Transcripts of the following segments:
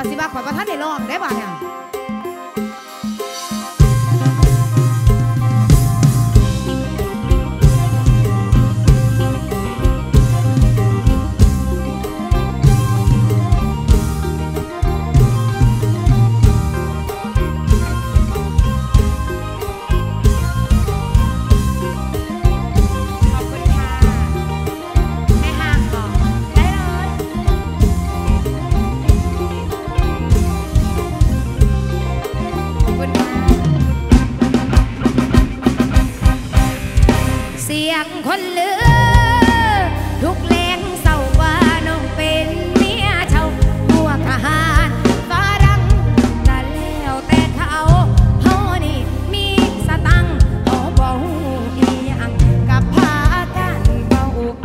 ว่าสิว่าข่อยว่าท่านได้ลองได้บ่เนี่ยเสียงคนลือทุกแรงเศร้าว่าน้องเป็นเมียเช่าพวกทหารฝรั่งก็แล้วแต่เขาเขานี่มีสตังค์เขาบอกอีหยังกับพากันเบาไป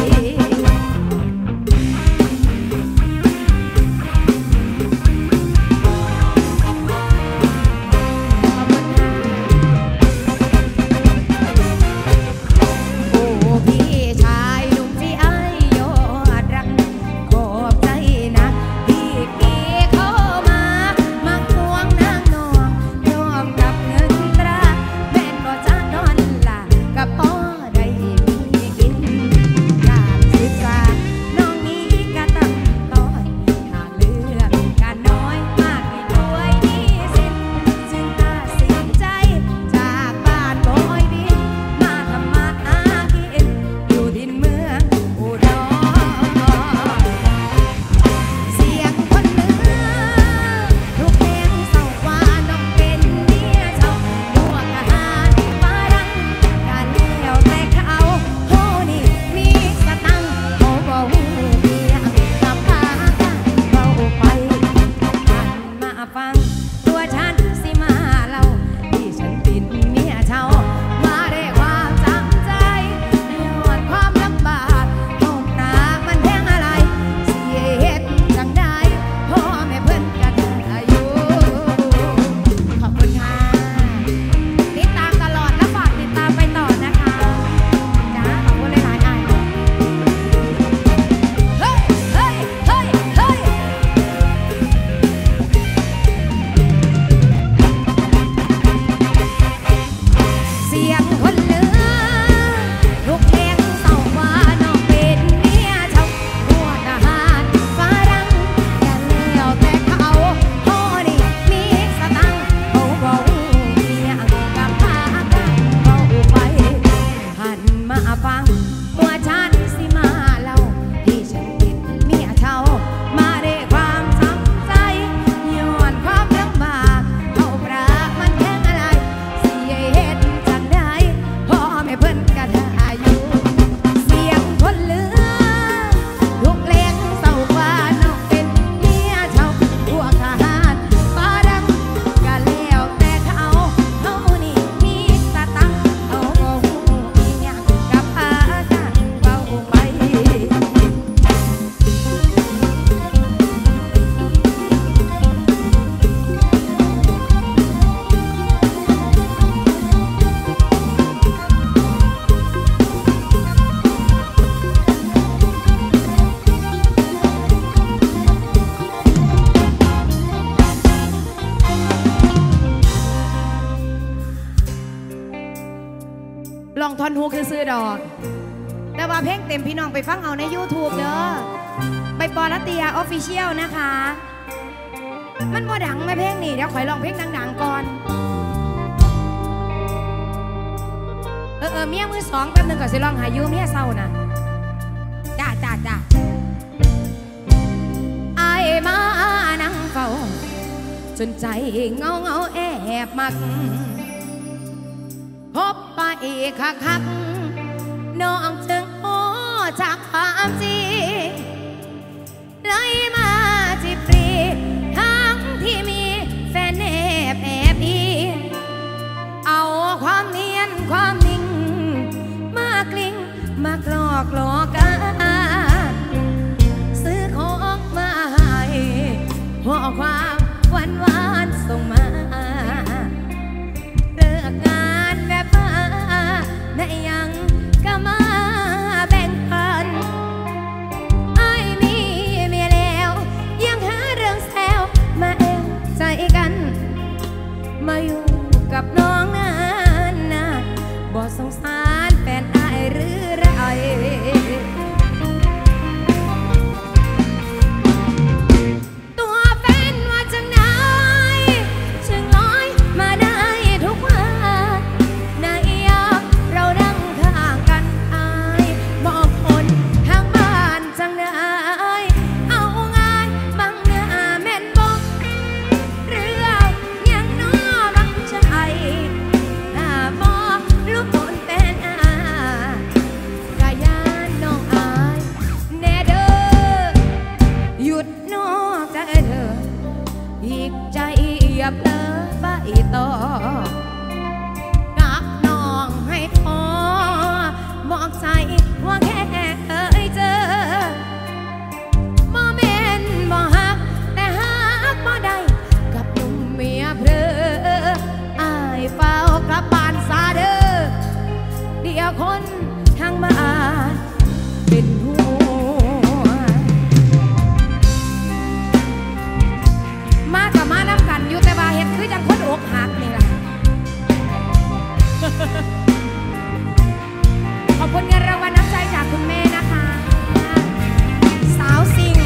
ลองทอนฮูคือซื้อดอกแต่ว่าเพลงเต็มพี่น้องไปฟังเอาใน YouTube เด้อไปปอรัตยาออฟฟิเชียลนะคะมันบ่ดังไหมเพลงนี่เดี๋ยวขอยลองเพลงดังๆก่อนเมียมือสองแป๊บนึงก่อนสิลองหายูเมียเศร้านะจ้าไอ้มานั่งเฝ้าจนใจเงาแอบมักพบไปคักน้องจึงโอ้จากความจริงเลยมาจีบปรีทั้งที่มีแฟนแอบอีเอาความเนียนความนิ่งมากลิ้งมากหลอกกันซื้อของมาให้หัวความหวานส่งมาเลิกงานแบบมาได้ยังก็มาแบ่งปันต่อกับน้องให้พอบอกใจว่าแค่เคยเจอบ่แม่นบ่ฮักแต่ฮักบ่ได้กับหนุ่มเมียเพลออายเฝ้ากลับบ้านซาเด้อเดี๋ยวคนทางบ้านเป็นห่วงมากับมาน้ำกันอยู่แต่ว่าเห็นคือจังคนอกหักนี่ล่ะ ขอบคุณเงินรางวัลน้ำใจจากคุณแม่นะคะ สาวสิง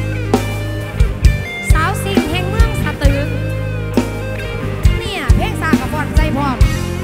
แห่งเมืองสตึกเนี่ยเพลงสากับบอลใจพร้อม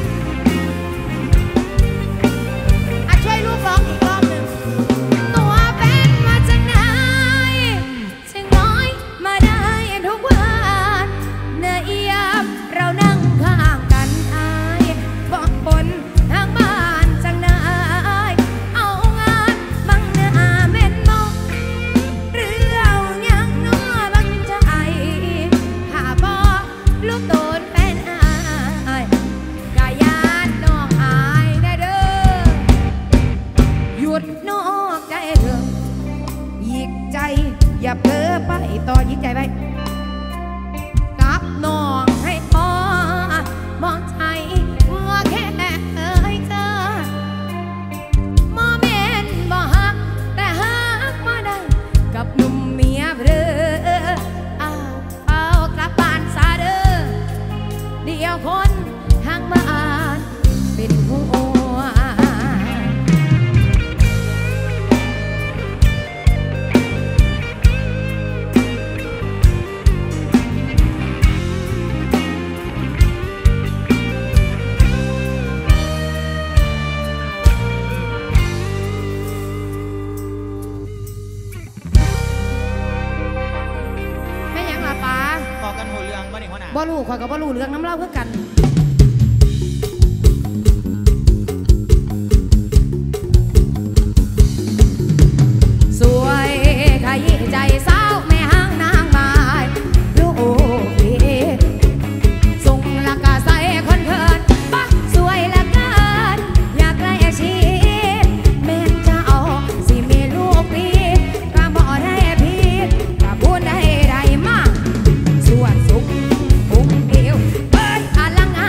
ช่วยลูกร้องอีกรอบหนึ่งตัวเป็นมาจากไหนช่างน้อยมาได้ทุกวันเนื้อเอียบเรานั่งข้างกันอายบอกบนทางบ้านจังนายเอางานบังเนื้อเม็นมองหรือเอายังน้อบังใจหาบ่ลูกโดนแฟนอายกายานน้องอายได้เด้อหยุดนอกใจเถอะหยิกใจอย่าเพ้อไปต่อหยิกใจไปกับน้องให้พอมองใจว่าแค่เคยเจอบ่แม่นบ่ฮักแต่ฮักบ่ได้กับหนุ่มเมียเพลอเอากลับบ้านซาเด้อเดี๋ยวคนทางบ้านเป็นห่วงบ่รู้ข่อยก็บ่รู้เรื่องน้ำเล่าเพื่อกันสวยขยี้ใจสาวแม่ห้างนางบายลูกเอ๋ส่งละกาใส่คนเพลินปะสวยละกันอยากได้อาชีพแม่จะเอาสิมีลูกดีก็บ่ได้ผิดก็พูดได้มากส่วนสุขเอ้ยอลังอา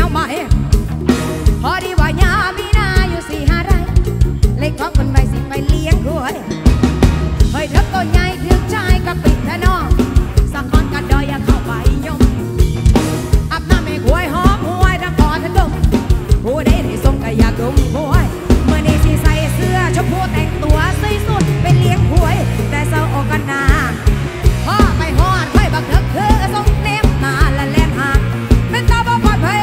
ใหม่พอดีว่ายามีนาอยู่4-5 ไร่เล็กของคนใบสิไปเลี้ยงกล้วยเฮ้ยเด็กตัวใหญ่ถึงใจกับปิดแทนองสักคนกันดอยอย่าเข้าไปยมอาบน้ำให้กล้วยหอมหวยทั้งคอทั้งดมผู้ใดได้สมก็อยากดมกล้วยเมื่อนี้สิใส่เสื้อชมพูแต่งตัวสวยสุดเป็นเลี้ยงกล้วยแต่เศร้าออกกันนาพ่อไปหอดไฟบักเถิกคือส่งเล็บหน้าและแลนหางเป็นตาบ่ปลอดภัย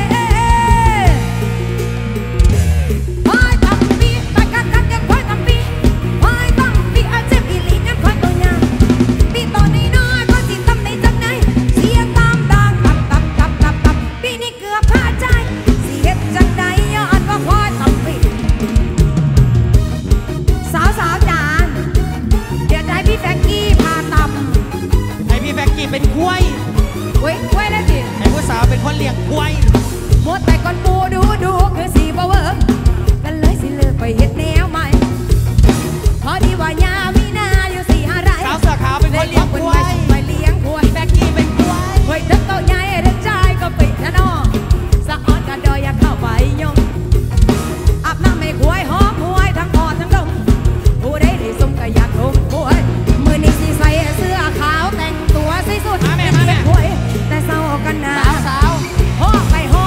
เป็นกล้วยกล้วยแล้วสิให้ผู้สาวเป็นคนเลี้ยงกล้วยหมดแต่ก่อนปูดูคือสีบ่เวิร์กกันเลยสิเลิกไปเฮ็ดแนวใหม่พอดีว่ายามีนาอยู่4-5 ไร่สาวเสื้อขาวเป็นคนเลี้ยงกล้วยไปเลี้ยงกล้วยแบ็กกี้เป็นกล้วยเฮ้ยเด็กโตใหญ่เด็กชายก็ปิดนะน้องสะออนกันดอยอย่าเข้าไปยงอาบน้ำให้กล้วยหอมหวยทั้งคอทั้งดงผู้ใดได้สมก็อยากดมกล้วยมื้อนี้สิใส่เสื้อขาวแต่งตัวสวยสุดเป็นกล้วยแต่เศร้ากันนะสาวหอไปหอ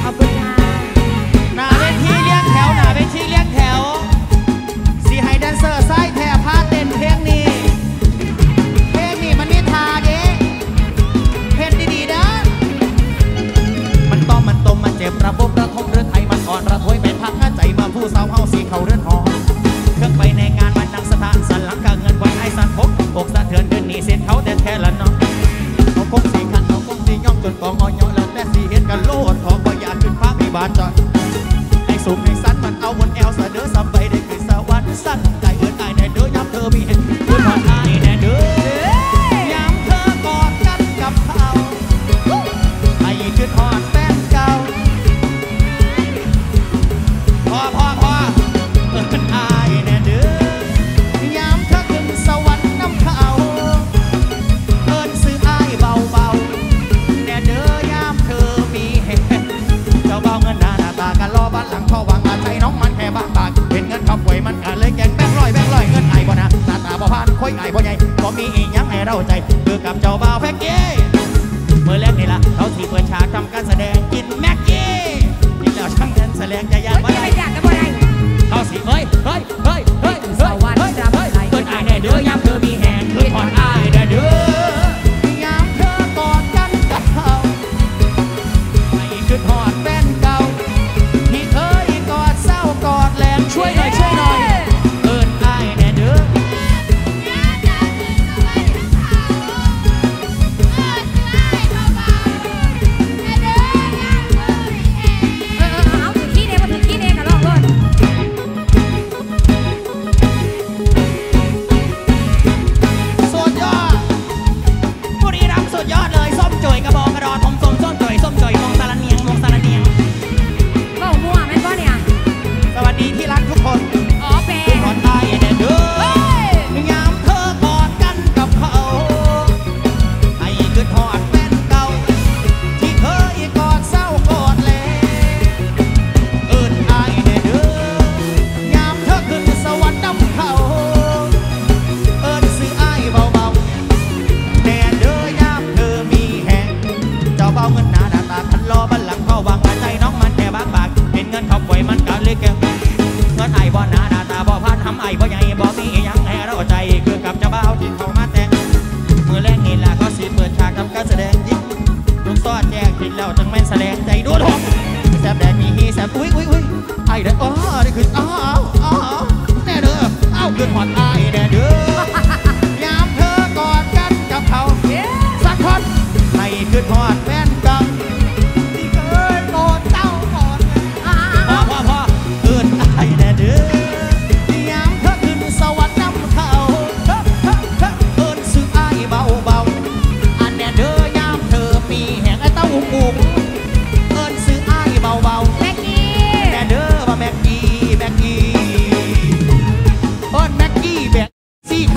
ขอบคุณค่ะหน้าเวทีเลี้ยงแถวหน้าเวทีเลี้ยงแถวสีให้แดนเซอร์ไส้แถบผ้าเต้นเพลงนี้เพลงนี้มันนิทาเด้เพลงดีๆนะมันต้อมมันตมมันเจ็บระบบระทมเรือไทยมันอ่อนระทวยเป็นพักใจมาผู้สาวเฮาสีเขาเรือนหอเครื่องไปในงานมันดังสถานสันหลังกาเงินวันไอ้สันพกอกสะเทือนเดินหนีเส้นเขาแต่แท้ละเนาะเขาคงสีขันเขาคงสีย่องจนกองอ้อยแล้วแต่สีเห็นกันโลดทองบ่อยากขึ้นฟ้ามีบานจอดให้สูงให้สั้นมันเอาบนแอลเสะเด้อสับไปได้คือสวรรค์สั้นใจเอินไอแน่เด้อย้ำเธอมีเห็นเพื่อนผ่อนไอแน่เด้อย้ำเธอกอดกันกับเขาไอ้คือทอดแฟนเก่าพอเอินไอแน่เด้อย้ำเธอขึ้นสวรรค์น้ำเขาเอินซื้อไอเบาๆแน่เด้อยามเธอมีเห็นเจ้าเบาเงินหน้าตากันรอบ้านหลังพ่อวังอาใจน้องมันแค่บางบาทเห็นเงินขับไว้มันกันเลยแกงแบงค์ร้อยเงินไอบ่นะหน้าตาบ่พานค่อยไอบ่ใหญ่บ่มีอีหยังให้เราใจคือกับเจ้าบ่าวแพ็กเก้เมื่อแรกนี่ล่ะเขาที่เปิดฉากทำการแสดงกินแม็กกี้กินแล้วช่างเดินแสดงจะยากโอ้ยบ่ไม่ได้อยากจะบ่ได้เขาสิเฮ้ยเกินไอแน่เด้อยามเธอมีแหงคือผ่อนไอแน่เด้อยามเธอกอดกันกับเขาไอคือทอดแฟนเก่าที่เคยกอดเศร้ากอดแรงช่วยหน่อยเอินไอแน่เด้อเอาถึงขี้เด็กมาถึงขี้เด็กกันลองเลยสุดยอดบุรีรัมย์สุดยอดเลยส้มจ่อยกระบอกกระดอทมส้มจ่อยมองสารเนียงเบ้ามั่วแม่นบ่เนี่ยสวัสดีที่รักทุกคนอ๋อแปลคือผ่อนไอแน่เด้อยามเธอกอดกันกับเขาไอคือทอดแฟนเก่าที่เคยกอดเศร้ากอดแลเอิ้นไอแน่เด้อยามเธอขึ้นสวรรค์นำเขาเอิ้นซื้อไอเบาๆแน่เด้อยามเธอมีแหงเจ้าเบาเงินหน้าตาคันรอบันหลังเข้าวังใจน้องมันแค่บางปากเห็นเงินเขาปล่อยมันกันเลยแกเงินไอบ่หน้าตาบ่พันทำไอบ่ใหญ่บ่มีหยังให้เราใจคือกับเจ้าเบาที่เขามาแต่งมือแรกนี่ล่ะเขาสิเปิดฉากทำการแสดงยิงลุงซ้อนแจกกินแล้วจังแม่นแสดงใจดูทงแซบแดดมีฮีแซบอุ้ยไอเด้อนี่คือแน่เด้อขึ้นหอดไอแน่เด้อยามเธอกอดกันกับเขาสักคนในขึ้นหอดแฟนเก่าที่เคยโกรธเจ้าก่อนพอเอิ้นไอแน่เด้อยามเธอขึ้นสวรรค์นำเขาเอิ้นซื้อไอเบาๆอันแน่เด้อยามเธอมีแห่งไอเต้าอุ้งเอิ้นซื้อไอเบาๆแม็กกี้แม่เด้อว่าแม็กกี้เอิ้นแม็กกี้แบกซี่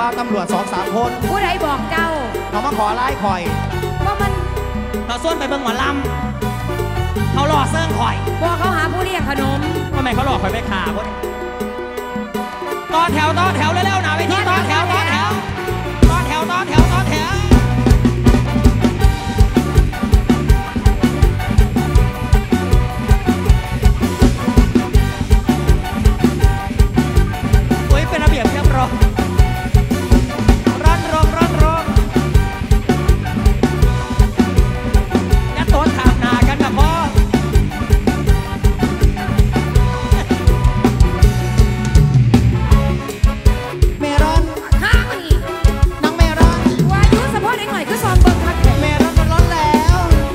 าวตำรวจ2-3 คนผู้ใดบอกเจ้าเขามาขอไล่คอยว่ามันเขาส่วนไปเบิ่งหมอลำเขาหล่อเซิ่งข่อยบอกเขาหาผู้เลี้ยงขนมทำไมเขาหล่อข่อยไม่ขาบ่ต่อแถวเร็วๆหนาเวทีต่อแถวโอ้ยเป็นระเบียบเรียบร้อยร่อนรองยัดโต๊ะถามหนากันนะพ่อเมรอนห้างนี่น้องเมรอนวายุสะโพกเด็กหน่อยก็ซองเบิ่งพักเด็กเมรอนมันร้อนแล้ว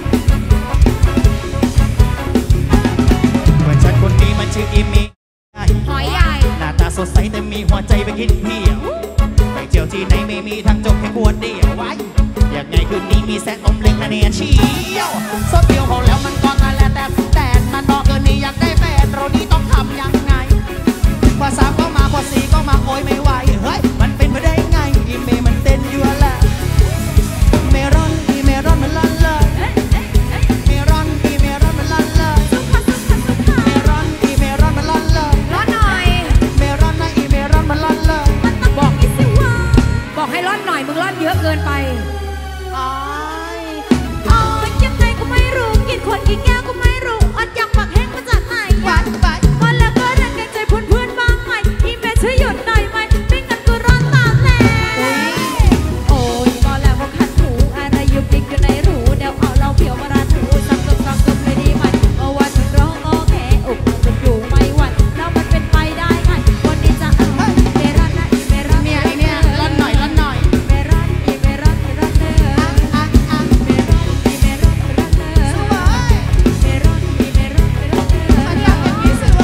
เพื่อนฉันคนนี้มันชื่ออิมมี่หอยใหญ่หน้าตาสดใสแต่มีหัวใจไปกินเที่ยวไปเที่ยวที่ไหนไม่มีทางจบแค่ขวดเดียวไว้อยากไงคืนนี้มีแสงอมเล็งนะเนี่ยเชียวสดเดียวพอแล้วมันก็งานแล้วแต่มันบอกเกินนี้อยากได้แฟนเรานี้ต้องทำยังไงพอ3ก็มาพอ4ก็มาโอยไม่ไหวเฮ้ยมันเป็นไปได้ไงอีเมมันเต้นอยู่แล้วเมรอนอีเมรอนมันลั่นเลยเมรอนอีเมรอนมันลั่นเลยเมรอนอีเมรอนมันลั่นเลยร้อนหน่อยเมรอนนะอีเมรอนมันลั่นเลยบอกอีสิว่าบอกให้ร้อนหน่อยมึงร้อนเยอะเกินไปอ้ายอ๋อยังไงก็ไม่รู้กินคนกินแก้วก็ไม่รู้อดอยากปากแห้งมาจากไหนหวานไปวันแล้วก็รักกันใจเพื่อนๆบ้างไหมอีเมช่วยหยุดหน่อยไหมไม่งั้นก็ร้อนตามแน่โอ้ยก็แล้วก็ขัดหูอะไรยุบยิกอยู่ในรูเดี๋ยวเอาเราเพียวมาราดหูซ้ำๆเลยดีไหมเอาวันถึงร้องโอเคอกจนอยู่ไม่ไหวแล้วมันเป็นไปได้ไงวันนี้จะเอาเมรอนนะอีเมรอนเมียไอเนี่ยร้อนหน่อยร้อนหน่อยเมรอนอีเมรอนร้อนเนอเมรอนอีเมรอนร้อนเนอสวยเมรอนอีเมรอนร้อนเนออันอยากอย่างนี้สวย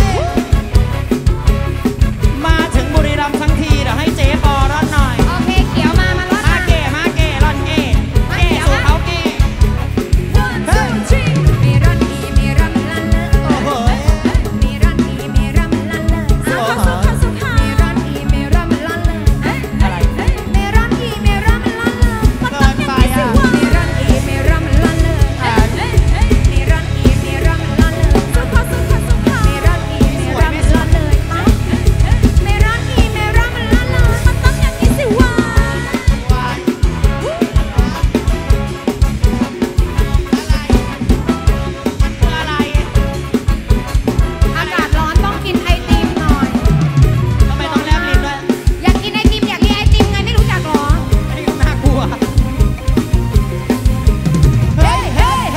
มาถึงบุรีรัมย์ทั้งทีเดี๋ยวให้เจ๊ปอร่อนหน่อยโอเคเขียวมาร้อนมาเก๋ร่อนเก๋สู่เขาเก๋ 1 2 3เมรอนอีเมรอนร้อนเนอโอ้โหเมรอนอีเมรอนร้อนเนอสุขเมรอนอีเมรอนร้อนเนออะไรเมรอนอีเมรอนร้อนเนอมันต้องอย่างนี้สิวะเมรอนอีเมรอนร้อนเนอเมรอนอีเมรอนร้อนเนอสุขเมรอนอีเมรอนร้อนเนอเมรอนอีเมรอนร้อนเนอมันต้องอย่างนี้สิวะวายอะไรอากาศร้อนต้องกินไอติมหน่อยทำไมต้องแลบลิ้นด้วยอยากกินไอติมอยากกินไอติมไงไม่รู้จักหรออันนี้ก็น่ากลัวเฮ้เฮ้เฮ้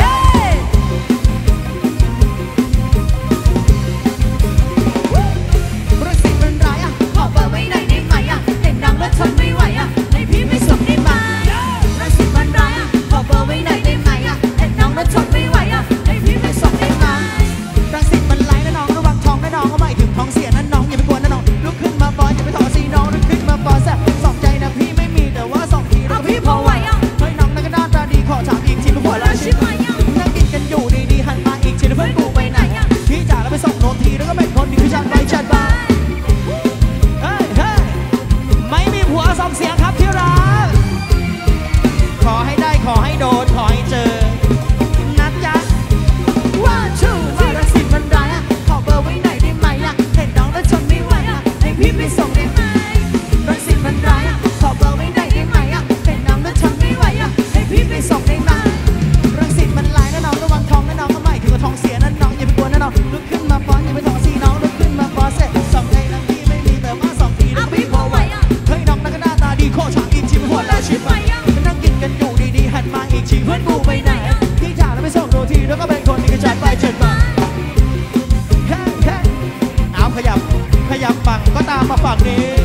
รู้สึกเป็นไรอ่ะขอเบอร์ไว้หน่อยได้ไหมอ่ะเต้นดังแล้วทนไม่ไหวอ่ะให้พี่ไม่ส่งได้ไหมรู้สึกเป็นไรอ่ะขอเบอร์ไว้หน่อยได้ไหมอ่ะเต้นดังแล้วทนไม่ไหวอ่ะให้พี่ไม่ส่งได้ไหมรังสิตมันไหลนะน้องระวังท้องนะน้องเอาไม่ถึงท้องเสียนะน้องอย่าไปกลัวนะน้องลุกขึ้นมาบอลอย่าไปถอดสีน้องลุกขึ้นมาบอลแซ่บสองใจนะพี่ไม่มีแต่ว่า2 ทีแล้วพี่พอไหวอ่ะเฮ้ยน้องนั่นก็หน้าตาดีขอถามอีกทีเป็นหัวเราะใช่ไหมนั่งกินกันอยู่ดีๆหันมาอีกทีแล้วเพื่อนกูไปไหนอ่ะพี่จ๋าแล้วไปส่งโนทีแล้วก็เป็นคนดีคือฉันไปฉันมาเฮ้ยไม่มีผัวส่งเสียงครับที่รักขอให้ได้ขอให้โดนขอให้เจอนะจ๊ะ1 2 3รังสิตมันร้ายอ่ะขอเบอร์ไว้หน่อยได้ไหมอ่ะเห็นน้องแล้วทนไม่ไหวอ่ะให้พี่ไปส่งได้ไหมรังสิตมันร้ายอ่ะขอเบอร์ไว้หน่อยได้ไหมอ่ะเห็นน้องแล้วทนไม่ไหวอ่ะให้พี่ไปส่งได้ไหมรังสิตมันร้ายนะน้องระวังท้องนะน้องก็ไม่ถือว่าท้องเสียนะน้องอย่าไปกลัวนะน้องลุกขึ้นมาป้อนอย่าไปถอดสีน้องลุกขึ้นมาป้อนเสร็จสองใจนะพี่ไม่มีแต่ว่า2 ทีแล้วพี่พอไหวอ่ะเฮ้ยน้องนั่นก็หน้าตาดีขอถามอีกทีเป็นหัวเราะใช่ไหมนั่งกินกันอยู่ดีๆหันมาอีกทีเพื่อนกูไปไหนพี่จ๋าแล้วไปส่งโรทีแล้วก็เป็นคนดีก็จัดไปเชิญมาแค่เอาขยับฝั่งก็ตามมาฝั่งนี้